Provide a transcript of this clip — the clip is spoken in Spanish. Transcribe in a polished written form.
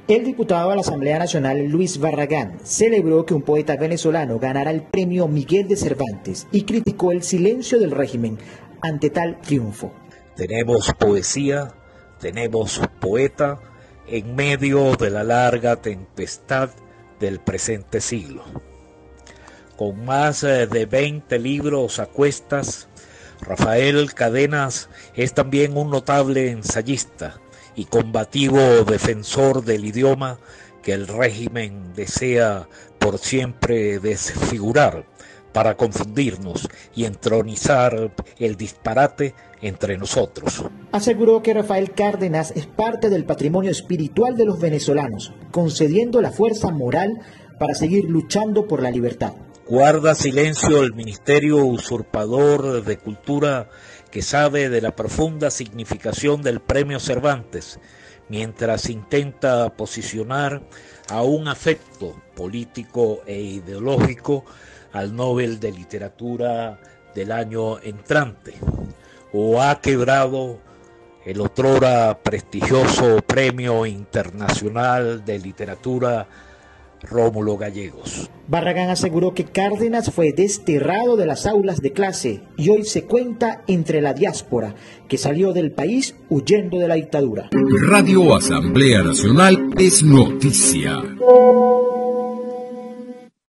El diputado a la Asamblea Nacional, Luis Barragán, celebró que un poeta venezolano ganara el premio Miguel de Cervantes y criticó el silencio del régimen ante tal triunfo. Tenemos poesía, tenemos poeta en medio de la larga tempestad del presente siglo. Con más de 20 libros a cuestas, Rafael Cadenas es también un notable ensayista y combativo defensor del idioma que el régimen desea por siempre desfigurar para confundirnos y entronizar el disparate entre nosotros. Aseguró que Rafael Cárdenas es parte del patrimonio espiritual de los venezolanos, concediendo la fuerza moral para seguir luchando por la libertad. Guarda silencio el Ministerio Usurpador de Cultura, que sabe de la profunda significación del Premio Cervantes, mientras intenta posicionar a un afecto político e ideológico al Nobel de Literatura del año entrante, o ha quebrado el otrora prestigioso Premio Internacional de Literatura Rómulo Gallegos. Barragán aseguró que Cárdenas fue desterrado de las aulas de clase y hoy se cuenta entre la diáspora que salió del país huyendo de la dictadura. Radio Asamblea Nacional es noticia.